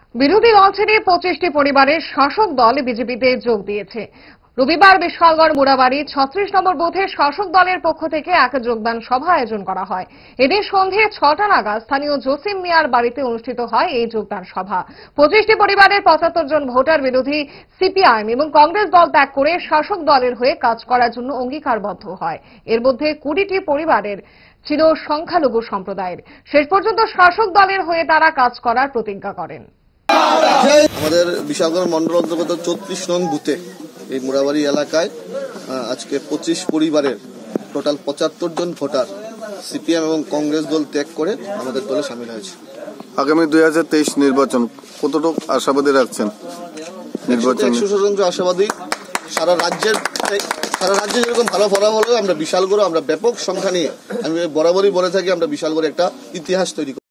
বিরোধী দল ছেড়ে 25টি পরিবারের শাসক দল বিজেপিতে যোগ দিয়েছে। রবিবার বিশালগড় মুড়াবাড়ি 36 নম্বর বুথে শাসক দলের পক্ষ থেকে এক যোগদান সভা আয়োজন করা হয়। এদিন সন্ধে 6টা নাগাদ স্থানীয় জসিম মিয়ার বাড়িতে অনুষ্ঠিত হয় এই যোগদান সভা। 25টি পরিবারের 75 জন ভোটার বিরোধী সিপিআইএম এবং কংগ্রেস দল ত্যাগ করে শাসক দলের হয়ে কাজ করার জন্য অঙ্গীকারবদ্ধ হয়। এর মধ্যে 20টি পরিবারের ছিল সংখ্যালঘু সম্প্রদায়ের। শেষ পর্যন্ত শাসক দলের হয়ে তারা কাজ করার প্রতিজ্ঞা করেন। আমাদের বিশালগড় মন্ডল অন্তর্গত 34 নং বুথে এই মুড়াবাড়ি এলাকায় আজকে 25 পরিবারের টোটাল 75 জন ভোটার সিপিএম এবং কংগ্রেস দল ত্যাগ করে আমাদের দলে সামিল হয়েছে। আগামী 2023 নির্বাচন কতটুকু আশাবাদী রাখছেন? নির্বাচন 100% আশাবাদী। সারা রাজ্যে যেরকম ভালো ফলাফল হলো, আমরা বিশালগড় আমরা ব্যাপক সংখ্যা নিয়ে, আমি বরাবরই বলে থাকি, আমরা বিশালগড়ে একটা ইতিহাস তৈরি